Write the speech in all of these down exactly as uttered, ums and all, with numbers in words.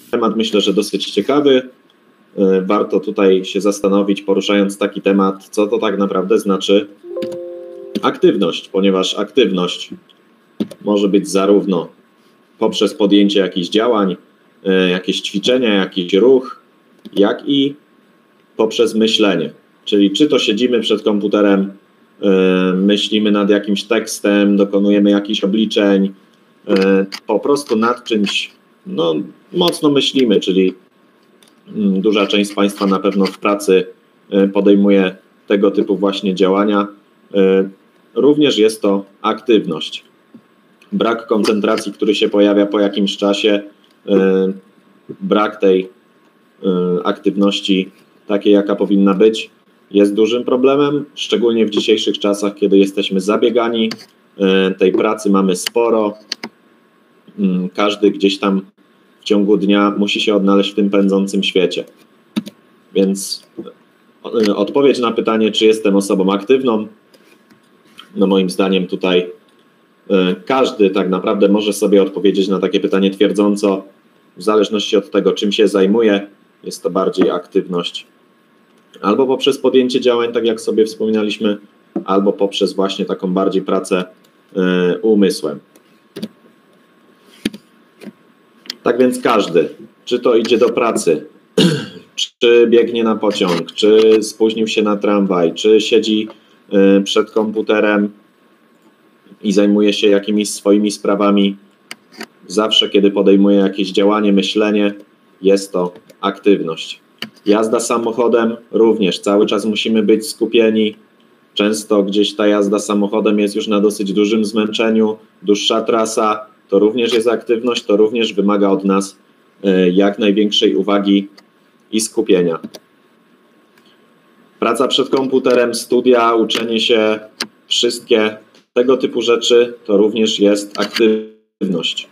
temat myślę, że dosyć ciekawy. Warto tutaj się zastanowić, poruszając taki temat, co to tak naprawdę znaczy aktywność, ponieważ aktywność może być zarówno poprzez podjęcie jakichś działań, jakieś ćwiczenia, jakiś ruch, jak i poprzez myślenie. Czyli czy to siedzimy przed komputerem, myślimy nad jakimś tekstem, dokonujemy jakichś obliczeń, po prostu nad czymś no, mocno myślimy, czyli duża część z Państwa na pewno w pracy podejmuje tego typu właśnie działania. Również jest to aktywność. Brak koncentracji, który się pojawia po jakimś czasie, brak tej aktywności takiej, jaka powinna być, jest dużym problemem, szczególnie w dzisiejszych czasach, kiedy jesteśmy zabiegani, tej pracy mamy sporo, każdy gdzieś tam w ciągu dnia musi się odnaleźć w tym pędzącym świecie. Więc odpowiedź na pytanie, czy jestem osobą aktywną, no moim zdaniem tutaj każdy tak naprawdę może sobie odpowiedzieć na takie pytanie twierdząco, w zależności od tego, czym się zajmuje, jest to bardziej aktywność albo poprzez podjęcie działań, tak jak sobie wspominaliśmy, albo poprzez właśnie taką bardziej pracę y, umysłem. Tak więc każdy, czy to idzie do pracy, czy biegnie na pociąg, czy spóźnił się na tramwaj, czy siedzi y, przed komputerem i zajmuje się jakimiś swoimi sprawami, zawsze kiedy podejmuje jakieś działanie, myślenie, jest to aktywność. Jazda samochodem również, cały czas musimy być skupieni. Często gdzieś ta jazda samochodem jest już na dosyć dużym zmęczeniu, dłuższa trasa, to również jest aktywność, to również wymaga od nas jak największej uwagi i skupienia. Praca przed komputerem, studia, uczenie się, wszystkie tego typu rzeczy to również jest aktywność.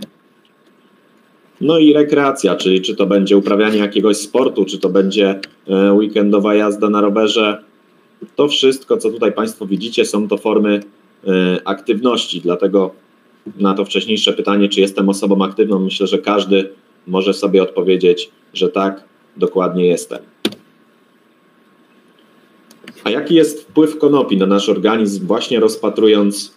No i rekreacja, czyli czy to będzie uprawianie jakiegoś sportu, czy to będzie weekendowa jazda na rowerze. To wszystko, co tutaj Państwo widzicie, są to formy aktywności. Dlatego na to wcześniejsze pytanie, czy jestem osobą aktywną, myślę, że każdy może sobie odpowiedzieć, że tak, dokładnie jestem. A jaki jest wpływ konopi na nasz organizm, właśnie rozpatrując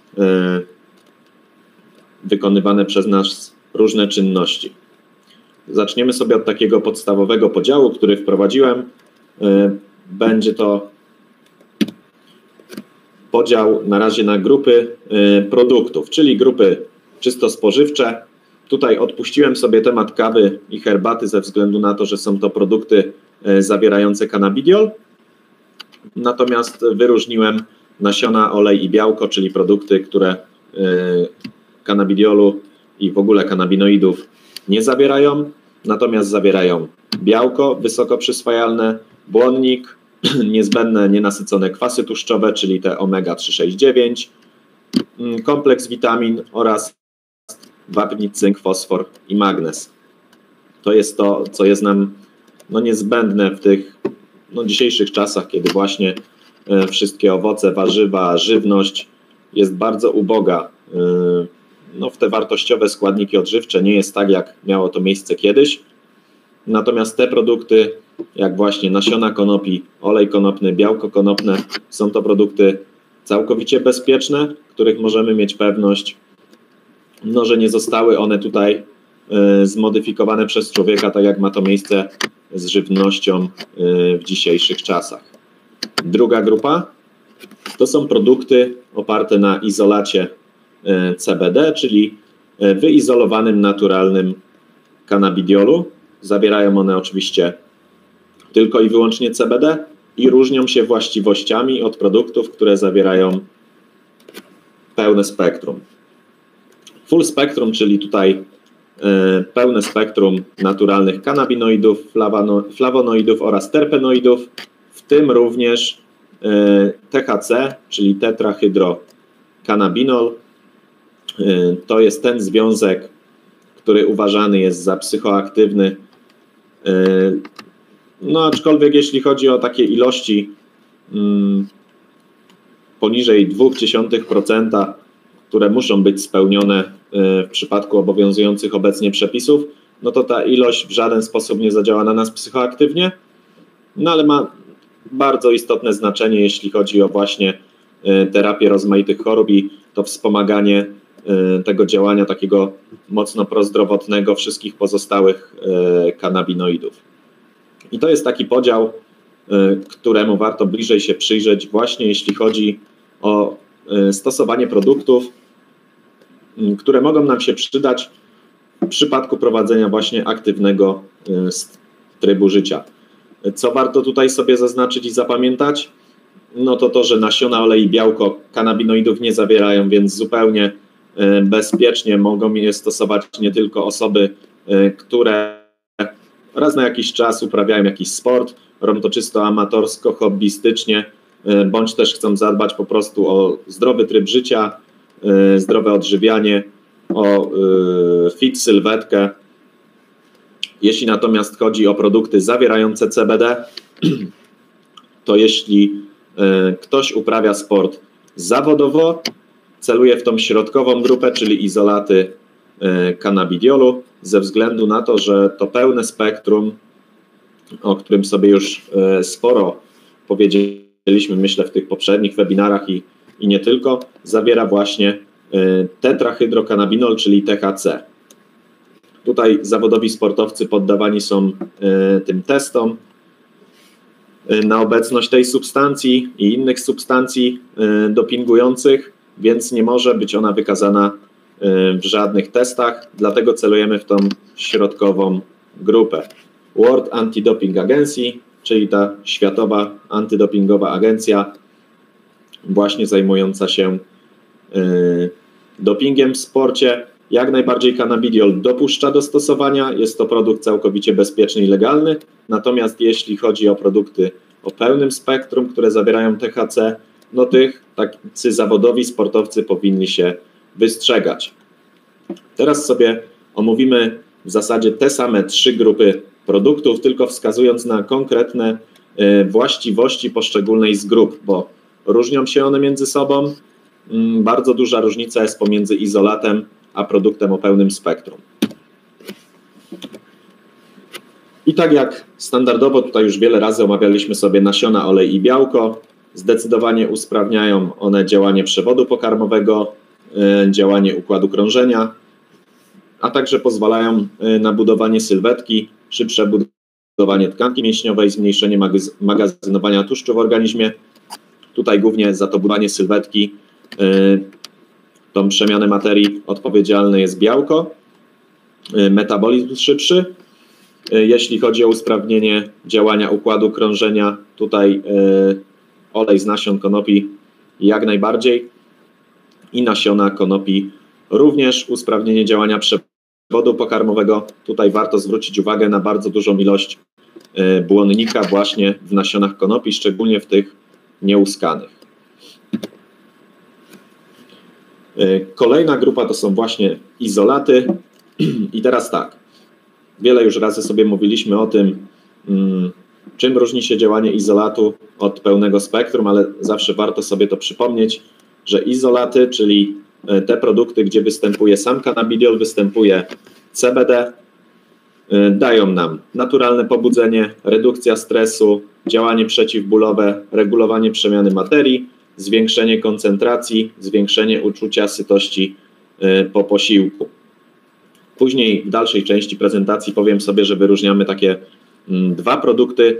wykonywane przez nas różne czynności? Zaczniemy sobie od takiego podstawowego podziału, który wprowadziłem. Będzie to podział na razie na grupy produktów, czyli grupy czysto spożywcze. Tutaj odpuściłem sobie temat kawy i herbaty ze względu na to, że są to produkty zawierające cannabidiol. Natomiast wyróżniłem nasiona, olej i białko, czyli produkty, które cannabidiolu i w ogóle kannabinoidów nie zawierają, natomiast zawierają białko wysoko przyswajalne, błonnik, niezbędne nienasycone kwasy tłuszczowe, czyli te omega trzy, sześć, dziewięć, kompleks witamin oraz wapń, cynk, fosfor i magnez. To jest to, co jest nam no, niezbędne w tych no, dzisiejszych czasach, kiedy właśnie e, wszystkie owoce, warzywa, żywność jest bardzo uboga e, no, w te wartościowe składniki odżywcze. Nie jest tak, jak miało to miejsce kiedyś. Natomiast te produkty, jak właśnie nasiona konopi, olej konopny, białko konopne, są to produkty całkowicie bezpieczne, których możemy mieć pewność, no, że nie zostały one tutaj y, zmodyfikowane przez człowieka, tak jak ma to miejsce z żywnością y, w dzisiejszych czasach. Druga grupa to są produkty oparte na izolacie y, C B D, czyli y, wyizolowanym naturalnym cannabidiolu. Zawierają one oczywiście tylko i wyłącznie C B D i różnią się właściwościami od produktów, które zawierają pełne spektrum. Full spektrum, czyli tutaj y, pełne spektrum naturalnych kannabinoidów, flawano, flawonoidów oraz terpenoidów, w tym również y, T H C, czyli tetrahydrocannabinol. Y, to jest ten związek, który uważany jest za psychoaktywny. Y, no aczkolwiek jeśli chodzi o takie ilości y, poniżej zero przecinek dwa procent, które muszą być spełnione w przypadku obowiązujących obecnie przepisów, no to ta ilość w żaden sposób nie zadziała na nas psychoaktywnie, no ale ma bardzo istotne znaczenie, jeśli chodzi o właśnie terapię rozmaitych chorób i to wspomaganie tego działania takiego mocno prozdrowotnego wszystkich pozostałych kanabinoidów. I to jest taki podział, któremu warto bliżej się przyjrzeć właśnie jeśli chodzi o stosowanie produktów, które mogą nam się przydać w przypadku prowadzenia właśnie aktywnego trybu życia. Co warto tutaj sobie zaznaczyć i zapamiętać? No to to, że nasiona, olej i białko kanabinoidów nie zawierają, więc zupełnie bezpiecznie mogą je stosować nie tylko osoby, które raz na jakiś czas uprawiają jakiś sport, robią to czysto amatorsko, hobbystycznie, bądź też chcą zadbać po prostu o zdrowy tryb życia, zdrowe odżywianie, o fit sylwetkę. Jeśli natomiast chodzi o produkty zawierające C B D, to jeśli ktoś uprawia sport zawodowo, celuje w tą środkową grupę, czyli izolaty cannabidiolu, ze względu na to, że to pełne spektrum, o którym sobie już sporo powiedzieliśmy, myślę, w tych poprzednich webinarach i, i nie tylko, zawiera właśnie tetrahydrocannabinol, czyli T H C. Tutaj zawodowi sportowcy poddawani są tym testom na obecność tej substancji i innych substancji dopingujących, więc nie może być ona wykazana w żadnych testach, dlatego celujemy w tą środkową grupę. World Anti-Doping Agency, czyli ta światowa antydopingowa agencja właśnie zajmująca się dopingiem w sporcie. Jak najbardziej cannabidiol dopuszcza do stosowania, jest to produkt całkowicie bezpieczny i legalny, natomiast jeśli chodzi o produkty o pełnym spektrum, które zawierają T H C, no tych tacy zawodowi sportowcy powinni się wystrzegać. Teraz sobie omówimy w zasadzie te same trzy grupy produktów, tylko wskazując na konkretne właściwości poszczególnej z grup, bo różnią się one między sobą. Bardzo duża różnica jest pomiędzy izolatem a produktem o pełnym spektrum. I tak jak standardowo tutaj już wiele razy omawialiśmy sobie nasiona, olej i białko, zdecydowanie usprawniają one działanie przewodu pokarmowego, działanie układu krążenia, a także pozwalają na budowanie sylwetki, szybsze budowanie tkanki mięśniowej, zmniejszenie magazynowania tłuszczu w organizmie. Tutaj głównie za to budowanie sylwetki, tą przemianę materii odpowiedzialne jest białko, metabolizm szybszy. Jeśli chodzi o usprawnienie działania układu krążenia, tutaj olej z nasion konopi jak najbardziej i nasiona konopi również usprawnienie działania przewodu pokarmowego. Tutaj warto zwrócić uwagę na bardzo dużą ilość błonnika właśnie w nasionach konopi, szczególnie w tych nieuskanych. Kolejna grupa to są właśnie izolaty i teraz tak, wiele już razy sobie mówiliśmy o tym, czym różni się działanie izolatu od pełnego spektrum, ale zawsze warto sobie to przypomnieć, że izolaty, czyli te produkty, gdzie występuje sam cannabidiol, występuje C B D, dają nam naturalne pobudzenie, redukcja stresu, działanie przeciwbólowe, regulowanie przemiany materii, zwiększenie koncentracji, zwiększenie uczucia sytości po posiłku. Później w dalszej części prezentacji powiem sobie, że wyróżniamy takie dwa produkty,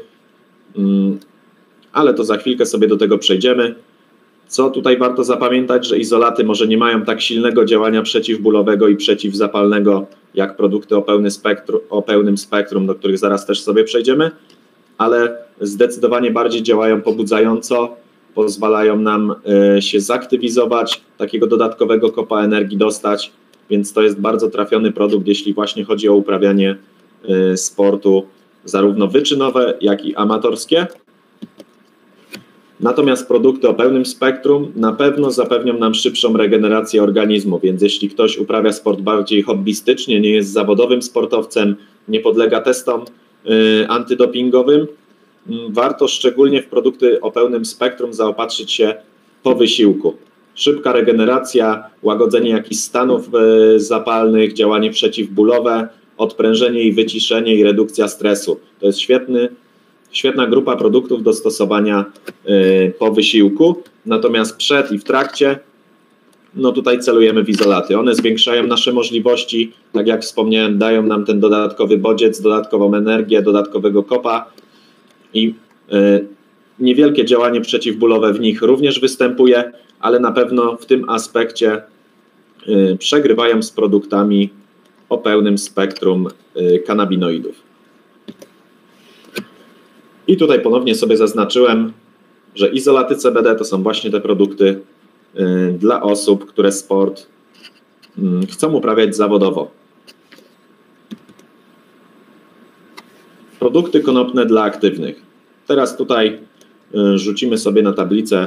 ale to za chwilkę sobie do tego przejdziemy. Co tutaj warto zapamiętać, że izolaty może nie mają tak silnego działania przeciwbólowego i przeciwzapalnego jak produkty o, pełny spektrum, o pełnym spektrum, do których zaraz też sobie przejdziemy, ale zdecydowanie bardziej działają pobudzająco, pozwalają nam się zaktywizować, takiego dodatkowego kopa energii dostać, więc to jest bardzo trafiony produkt, jeśli właśnie chodzi o uprawianie sportu zarówno wyczynowe, jak i amatorskie. Natomiast produkty o pełnym spektrum na pewno zapewnią nam szybszą regenerację organizmu, więc jeśli ktoś uprawia sport bardziej hobbystycznie, nie jest zawodowym sportowcem, nie podlega testom y, antydopingowym, y, warto szczególnie w produkty o pełnym spektrum zaopatrzyć się po wysiłku. Szybka regeneracja, łagodzenie jakichś stanów y, zapalnych, działanie przeciwbólowe, odprężenie i wyciszenie i redukcja stresu. To jest świetny, świetna grupa produktów do stosowania po wysiłku, natomiast przed i w trakcie no tutaj celujemy w izolaty. One zwiększają nasze możliwości, tak jak wspomniałem, dają nam ten dodatkowy bodziec, dodatkową energię, dodatkowego kopa i y, niewielkie działanie przeciwbólowe w nich również występuje, ale na pewno w tym aspekcie y, przegrywają z produktami o pełnym spektrum y, kanabinoidów. I tutaj ponownie sobie zaznaczyłem, że izolaty C B D to są właśnie te produkty dla osób, które sport chcą uprawiać zawodowo. Produkty konopne dla aktywnych. Teraz tutaj rzucimy sobie na tablicę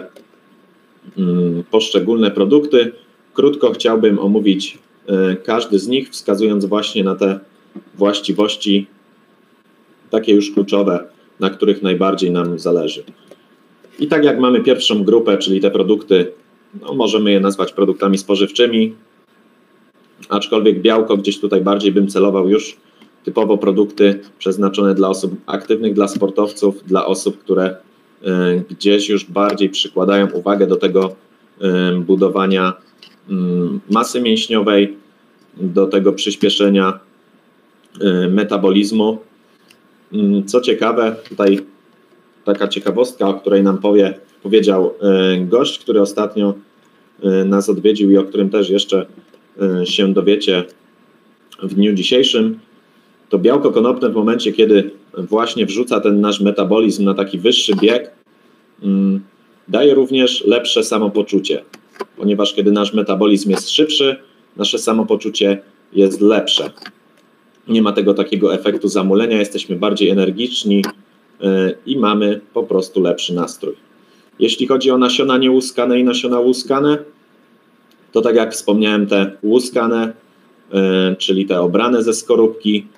poszczególne produkty. Krótko chciałbym omówić każdy z nich, wskazując właśnie na te właściwości takie już kluczowe, na których najbardziej nam zależy. I tak jak mamy pierwszą grupę, czyli te produkty, no możemy je nazwać produktami spożywczymi, aczkolwiek białko gdzieś tutaj bardziej bym celował już typowo produkty przeznaczone dla osób aktywnych, dla sportowców, dla osób, które y, gdzieś już bardziej przykładają uwagę do tego y, budowania y, masy mięśniowej, do tego przyspieszenia y, metabolizmu. Y, co ciekawe, tutaj taka ciekawostka, o której nam powie, powiedział y, gość, który ostatnio y, nas odwiedził i o którym też jeszcze y, się dowiecie w dniu dzisiejszym, to białko konopne w momencie, kiedy właśnie wrzuca ten nasz metabolizm na taki wyższy bieg, y, daje również lepsze samopoczucie, ponieważ kiedy nasz metabolizm jest szybszy, nasze samopoczucie jest lepsze. Nie ma tego takiego efektu zamulenia, jesteśmy bardziej energiczni y, i mamy po prostu lepszy nastrój. Jeśli chodzi o nasiona niełuskane i nasiona łuskane, to tak jak wspomniałem, te łuskane, y, czyli te obrane ze skorupki,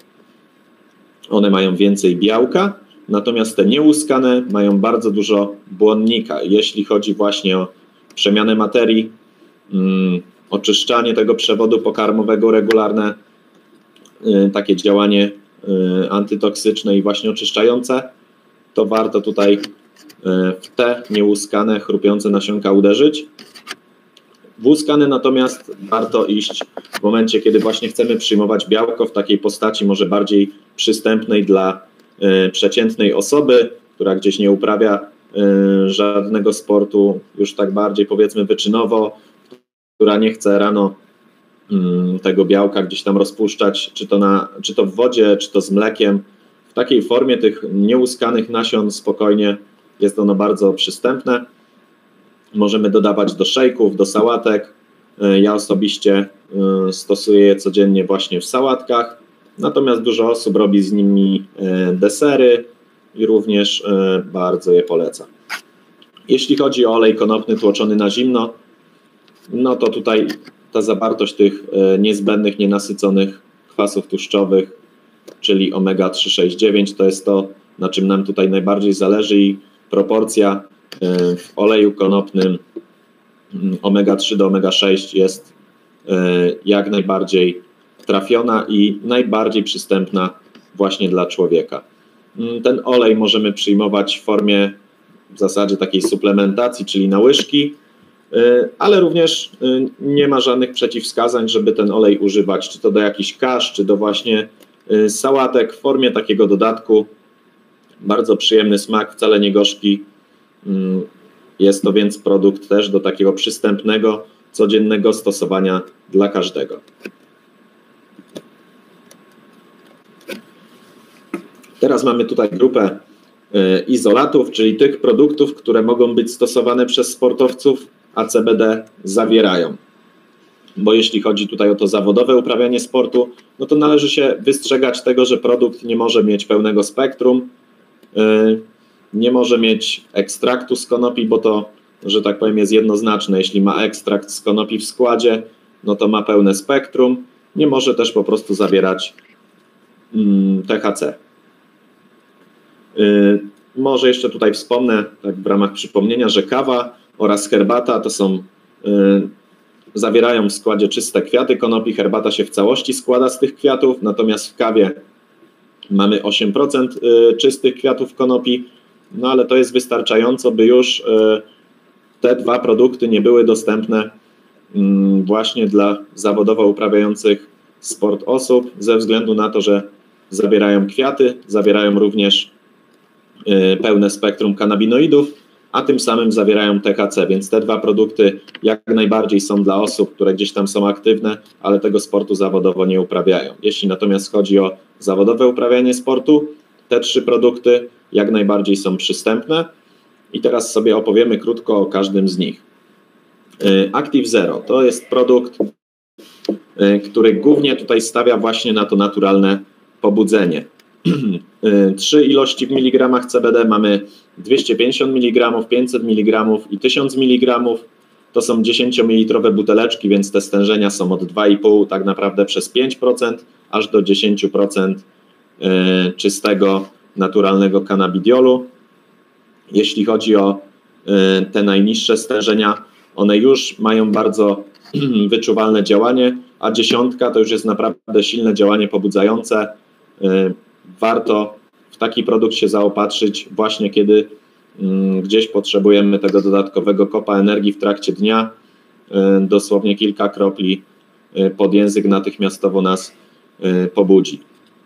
one mają więcej białka, natomiast te niełuskane mają bardzo dużo błonnika. Jeśli chodzi właśnie o przemianę materii, y, oczyszczanie tego przewodu pokarmowego regularne, y, takie działanie y, antytoksyczne i właśnie oczyszczające, to warto tutaj w te niełuskane, chrupiące nasionka uderzyć. W łuskane natomiast warto iść w momencie, kiedy właśnie chcemy przyjmować białko w takiej postaci może bardziej przystępnej dla y, przeciętnej osoby, która gdzieś nie uprawia y, żadnego sportu, już tak bardziej powiedzmy wyczynowo, która nie chce rano y, tego białka gdzieś tam rozpuszczać, czy to, na, czy to w wodzie, czy to z mlekiem. W takiej formie tych niełuskanych nasion spokojnie jest ono bardzo przystępne. Możemy dodawać do szejków, do sałatek. Ja osobiście stosuję je codziennie właśnie w sałatkach, natomiast dużo osób robi z nimi desery i również bardzo je polecam. Jeśli chodzi o olej konopny tłoczony na zimno, no to tutaj ta zawartość tych niezbędnych, nienasyconych kwasów tłuszczowych, czyli omega trzy, sześć, dziewięć, to jest to, na czym nam tutaj najbardziej zależy i proporcja w oleju konopnym omega trzy do omega sześć jest jak najbardziej trafiona i najbardziej przystępna właśnie dla człowieka. Ten olej możemy przyjmować w formie w zasadzie takiej suplementacji, czyli na łyżki, ale również nie ma żadnych przeciwwskazań, żeby ten olej używać, czy to do jakichś kasz, czy do właśnie sałatek w formie takiego dodatku. Bardzo przyjemny smak, wcale nie gorzki. Jest to więc produkt też do takiego przystępnego, codziennego stosowania dla każdego. Teraz mamy tutaj grupę izolatów, czyli tych produktów, które mogą być stosowane przez sportowców, a C B D zawierają. Bo jeśli chodzi tutaj o to zawodowe uprawianie sportu, no to należy się wystrzegać tego, że produkt nie może mieć pełnego spektrum, nie może mieć ekstraktu z konopi, bo to, że tak powiem, jest jednoznaczne. Jeśli ma ekstrakt z konopi w składzie, no to ma pełne spektrum. Nie może też po prostu zawierać T H C. Może jeszcze tutaj wspomnę, tak w ramach przypomnienia, że kawa oraz herbata to są zawierają w składzie czyste kwiaty konopi, herbata się w całości składa z tych kwiatów, natomiast w kawie mamy osiem procent czystych kwiatów konopi, no ale to jest wystarczająco, by już te dwa produkty nie były dostępne właśnie dla zawodowo uprawiających sport osób, ze względu na to, że zawierają kwiaty, zawierają również pełne spektrum kanabinoidów, a tym samym zawierają T H C, więc te dwa produkty jak najbardziej są dla osób, które gdzieś tam są aktywne, ale tego sportu zawodowo nie uprawiają. Jeśli natomiast chodzi o zawodowe uprawianie sportu, te trzy produkty jak najbardziej są przystępne i teraz sobie opowiemy krótko o każdym z nich. Active Zero to jest produkt, który głównie tutaj stawia właśnie na to naturalne pobudzenie. Trzy ilości w miligramach C B D mamy dwieście pięćdziesiąt miligramów, pięćset miligramów i tysiąc miligramów. To są dziesięciomililitrowe buteleczki, więc te stężenia są od dwa i pół tak naprawdę przez pięć procent aż do dziesięć procent czystego, naturalnego cannabidiolu. Jeśli chodzi o te najniższe stężenia, one już mają bardzo wyczuwalne działanie, a dziesiątka to już jest naprawdę silne działanie pobudzające. Warto w taki produkt się zaopatrzyć właśnie kiedy gdzieś potrzebujemy tego dodatkowego kopa energii w trakcie dnia. Dosłownie kilka kropli pod język natychmiastowo nas pobudzi.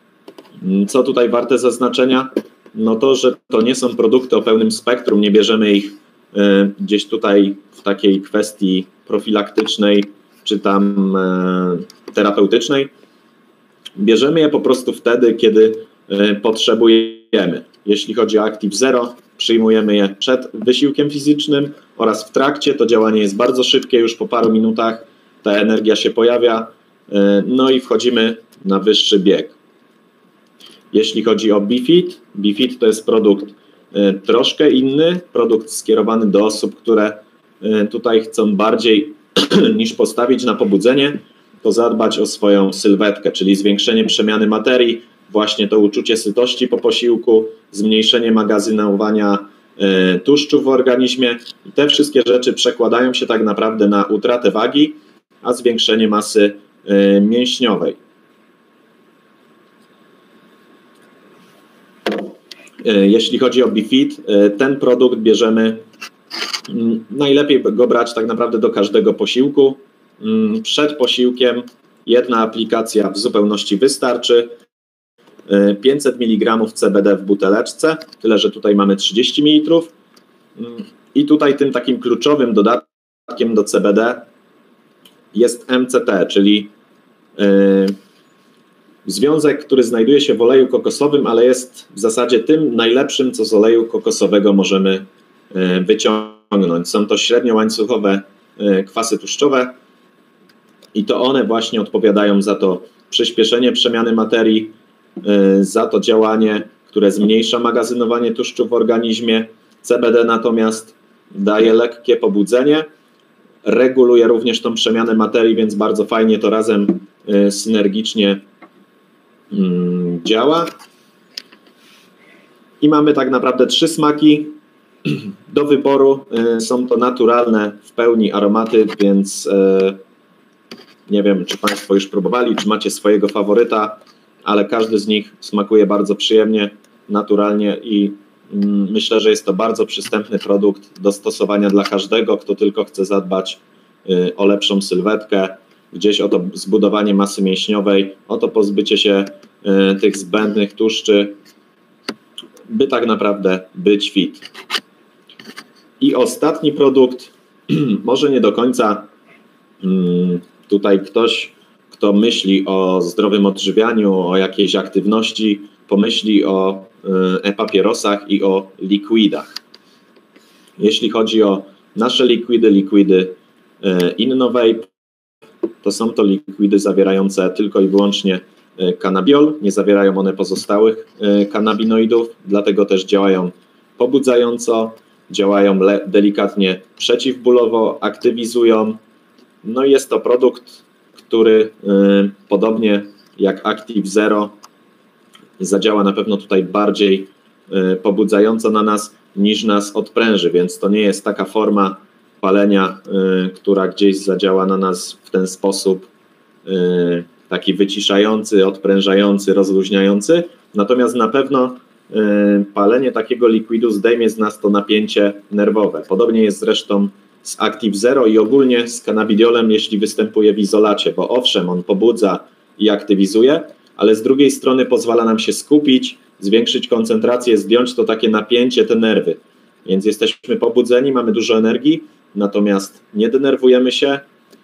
Co tutaj warte zaznaczenia? No to, że to nie są produkty o pełnym spektrum, nie bierzemy ich gdzieś tutaj w takiej kwestii profilaktycznej czy tam terapeutycznej. Bierzemy je po prostu wtedy, kiedy potrzebujemy. Jeśli chodzi o Active Zero, przyjmujemy je przed wysiłkiem fizycznym oraz w trakcie. To działanie jest bardzo szybkie, już po paru minutach ta energia się pojawia, no i wchodzimy na wyższy bieg. Jeśli chodzi o BeFit, BeFit to jest produkt troszkę inny, produkt skierowany do osób, które tutaj chcą bardziej niż postawić na pobudzenie, to zadbać o swoją sylwetkę, czyli zwiększenie przemiany materii, właśnie to uczucie sytości po posiłku, zmniejszenie magazynowania y, tłuszczów w organizmie i te wszystkie rzeczy przekładają się tak naprawdę na utratę wagi, a zwiększenie masy y, mięśniowej. Y, jeśli chodzi o BeFit, y, ten produkt bierzemy, y, najlepiej go brać tak naprawdę do każdego posiłku. Y, przed posiłkiem jedna aplikacja w zupełności wystarczy. pięćset miligramów C B D w buteleczce, tyle że tutaj mamy trzydzieści mililitrów. I tutaj tym takim kluczowym dodatkiem do C B D jest M C T, czyli yy, związek, który znajduje się w oleju kokosowym, ale jest w zasadzie tym najlepszym, co z oleju kokosowego możemy yy, wyciągnąć. Są to średniołańcuchowe yy, kwasy tłuszczowe i to one właśnie odpowiadają za to przyspieszenie przemiany materii, za to działanie, które zmniejsza magazynowanie tłuszczu w organizmie. C B D natomiast daje lekkie pobudzenie, reguluje również tą przemianę materii, więc bardzo fajnie to razem synergicznie działa. I mamy tak naprawdę trzy smaki do wyboru. Są to naturalne w pełni aromaty, więc nie wiem, czy Państwo już próbowali, czy macie swojego faworyta, ale każdy z nich smakuje bardzo przyjemnie, naturalnie i myślę, że jest to bardzo przystępny produkt do stosowania dla każdego, kto tylko chce zadbać o lepszą sylwetkę, gdzieś o to zbudowanie masy mięśniowej, o to pozbycie się tych zbędnych tłuszczy, by tak naprawdę być fit. I ostatni produkt, może nie do końca tutaj ktoś, kto myśli o zdrowym odżywianiu, o jakiejś aktywności, pomyśli o e-papierosach i o liquidach. Jeśli chodzi o nasze likwidy, likwidy InnoVape, to są to likwidy zawierające tylko i wyłącznie kannabiol, nie zawierają one pozostałych kanabinoidów, dlatego też działają pobudzająco, działają delikatnie przeciwbólowo, aktywizują. No i jest to produkt, który y, podobnie jak Active Zero zadziała na pewno tutaj bardziej y, pobudzająco na nas niż nas odpręży, więc to nie jest taka forma palenia, która gdzieś zadziała na nas w ten sposób taki wyciszający, odprężający, rozluźniający. Natomiast na pewno palenie takiego likwidu zdejmie z nas to napięcie nerwowe. Podobnie jest zresztą z Active Zero i ogólnie z cannabidiolem, jeśli występuje w izolacie, bo owszem, on pobudza i aktywizuje, ale z drugiej strony pozwala nam się skupić, zwiększyć koncentrację, zdjąć to takie napięcie, te nerwy. Więc jesteśmy pobudzeni, mamy dużo energii, natomiast nie denerwujemy się,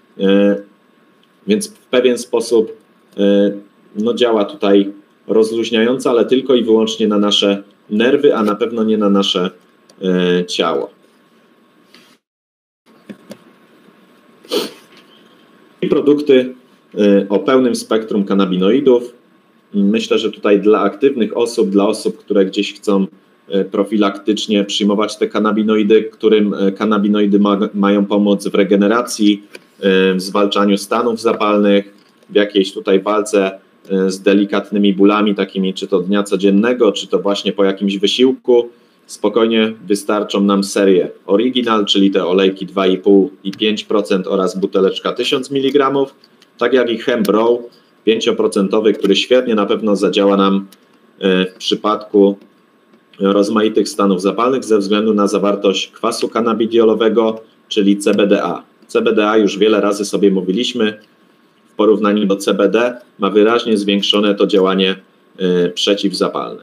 więc w pewien sposób no, działa tutaj rozluźniająco, ale tylko i wyłącznie na nasze nerwy, a na pewno nie na nasze ciało. I produkty o pełnym spektrum kanabinoidów. Myślę, że tutaj dla aktywnych osób, dla osób, które gdzieś chcą profilaktycznie przyjmować te kanabinoidy, którym kanabinoidy ma, mają pomóc w regeneracji, w zwalczaniu stanów zapalnych, w jakiejś tutaj walce z delikatnymi bólami, takimi czy to dnia codziennego, czy to właśnie po jakimś wysiłku. Spokojnie wystarczą nam serie Original, czyli te olejki dwa i pół i pięć procent oraz buteleczka tysiąc miligramów, tak jak i Hemp-Row pięć procent, który świetnie na pewno zadziała nam w przypadku rozmaitych stanów zapalnych ze względu na zawartość kwasu cannabidiolowego, czyli C B D A. C B D A już wiele razy sobie mówiliśmy, w porównaniu do C B D ma wyraźnie zwiększone to działanie przeciwzapalne.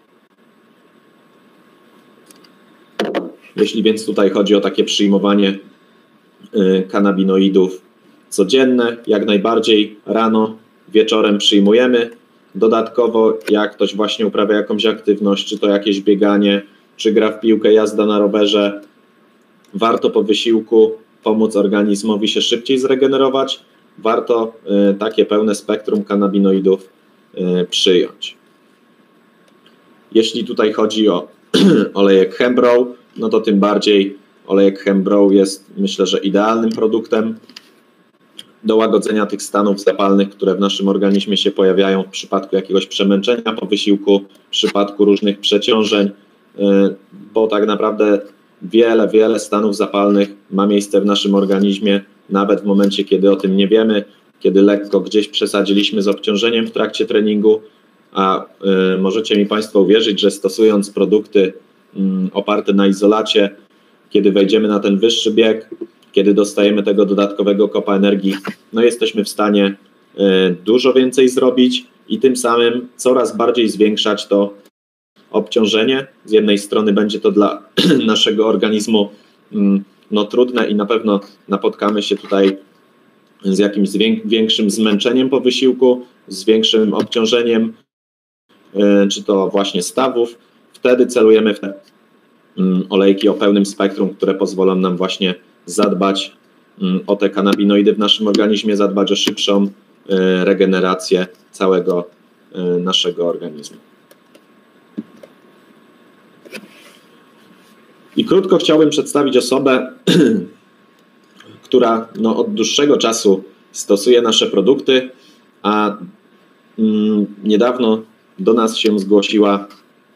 Jeśli więc tutaj chodzi o takie przyjmowanie kanabinoidów codzienne, jak najbardziej rano, wieczorem przyjmujemy. Dodatkowo jak ktoś właśnie uprawia jakąś aktywność, czy to jakieś bieganie, czy gra w piłkę, jazda na rowerze, warto po wysiłku pomóc organizmowi się szybciej zregenerować, warto y, takie pełne spektrum kanabinoidów y, przyjąć. Jeśli tutaj chodzi o olejek Hemp-Row, no to tym bardziej olejek Hemp-Row jest, myślę, że idealnym produktem do łagodzenia tych stanów zapalnych, które w naszym organizmie się pojawiają w przypadku jakiegoś przemęczenia po wysiłku, w przypadku różnych przeciążeń, bo tak naprawdę wiele, wiele stanów zapalnych ma miejsce w naszym organizmie, nawet w momencie, kiedy o tym nie wiemy, kiedy lekko gdzieś przesadziliśmy z obciążeniem w trakcie treningu, a y, możecie mi Państwo uwierzyć, że stosując produkty y, oparte na izolacie, kiedy wejdziemy na ten wyższy bieg, kiedy dostajemy tego dodatkowego kopa energii, no jesteśmy w stanie y, dużo więcej zrobić i tym samym coraz bardziej zwiększać to obciążenie. Z jednej strony będzie to dla naszego organizmu y, no, trudne i na pewno napotkamy się tutaj z jakimś większym zmęczeniem po wysiłku, z większym obciążeniem, y, czy to właśnie stawów. Wtedy celujemy w te y, olejki o pełnym spektrum, które pozwolą nam właśnie zadbać o te kanabinoidy w naszym organizmie, zadbać o szybszą regenerację całego naszego organizmu. I krótko chciałbym przedstawić osobę, która no, od dłuższego czasu stosuje nasze produkty, a mm, niedawno do nas się zgłosiła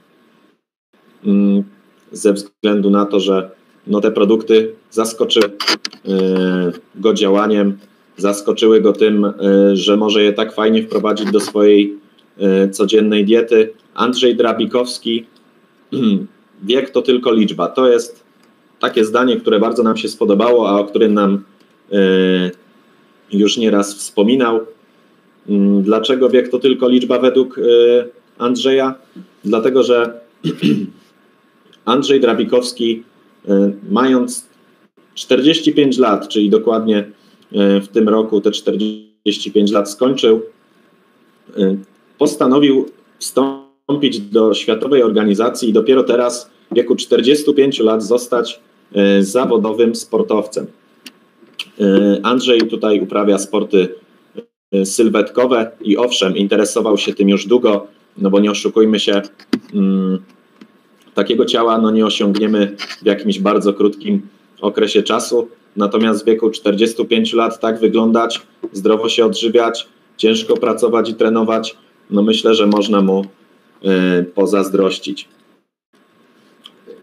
mm, ze względu na to, że no te produkty zaskoczyły yy, go działaniem, zaskoczyły go tym, yy, że może je tak fajnie wprowadzić do swojej yy, codziennej diety. Andrzej Drabikowski, yy, wiek to tylko liczba. To jest takie zdanie, które bardzo nam się spodobało, a o którym nam yy, już nieraz wspominał. Yy, dlaczego wiek to tylko liczba według yy, Andrzeja? Dlatego, że Andrzej Drabikowski, mając czterdzieści pięć lat, czyli dokładnie w tym roku te czterdzieści pięć lat skończył, postanowił wstąpić do światowej organizacji i dopiero teraz w wieku czterdziestu pięciu lat zostać zawodowym sportowcem. Andrzej tutaj uprawia sporty sylwetkowe i owszem, interesował się tym już długo, no bo nie oszukujmy się, takiego ciała no nie osiągniemy w jakimś bardzo krótkim okresie czasu, natomiast w wieku czterdziestu pięciu lat tak wyglądać, zdrowo się odżywiać, ciężko pracować i trenować, no myślę, że można mu y, pozazdrościć.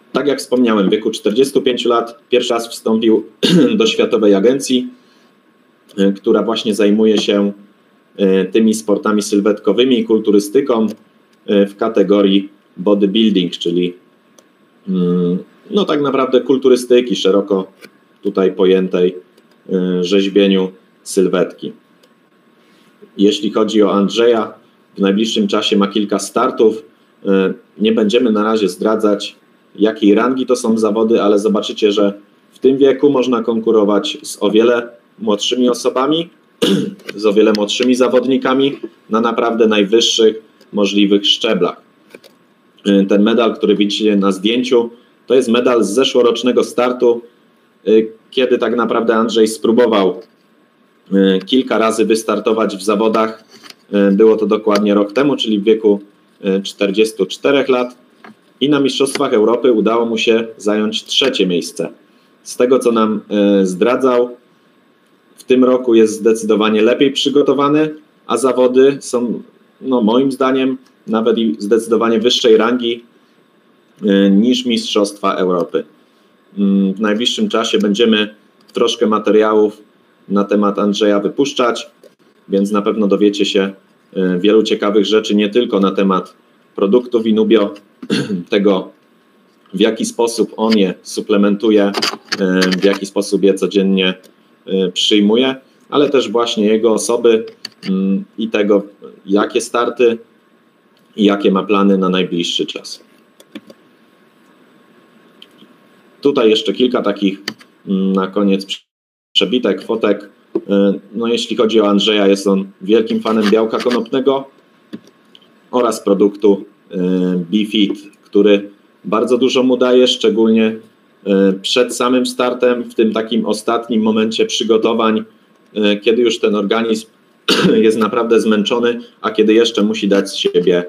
Tak jak wspomniałem, w wieku czterdziestu pięciu lat pierwszy raz wstąpił do Światowej Agencji, która właśnie zajmuje się tymi sportami sylwetkowymi i kulturystyką w kategorii bodybuilding, czyli no tak naprawdę kulturystyki, szeroko tutaj pojętej rzeźbieniu sylwetki. Jeśli chodzi o Andrzeja, w najbliższym czasie ma kilka startów. Nie będziemy na razie zdradzać, jakiej rangi to są zawody, ale zobaczycie, że w tym wieku można konkurować z o wiele młodszymi osobami, z o wiele młodszymi zawodnikami na naprawdę najwyższych możliwych szczeblach. Ten medal, który widzicie na zdjęciu, to jest medal z zeszłorocznego startu, kiedy tak naprawdę Andrzej spróbował kilka razy wystartować w zawodach. Było to dokładnie rok temu, czyli w wieku czterdziestu czterech lat i na Mistrzostwach Europy udało mu się zająć trzecie miejsce. Z tego, co nam zdradzał, w tym roku jest zdecydowanie lepiej przygotowany, a zawody są, no moim zdaniem, nawet i zdecydowanie wyższej rangi niż Mistrzostwa Europy. W najbliższym czasie będziemy troszkę materiałów na temat Andrzeja wypuszczać, więc na pewno dowiecie się wielu ciekawych rzeczy, nie tylko na temat produktów Inubio, tego w jaki sposób on je suplementuje, w jaki sposób je codziennie przyjmuje, ale też właśnie jego osoby i tego, jakie starty i jakie ma plany na najbliższy czas. Tutaj jeszcze kilka takich na koniec przebitek, fotek. No jeśli chodzi o Andrzeja, jest on wielkim fanem białka konopnego oraz produktu BeFit, który bardzo dużo mu daje, szczególnie przed samym startem, w tym takim ostatnim momencie przygotowań, kiedy już ten organizm jest naprawdę zmęczony, a kiedy jeszcze musi dać z siebie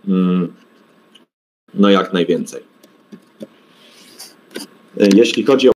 no jak najwięcej. Jeśli chodzi o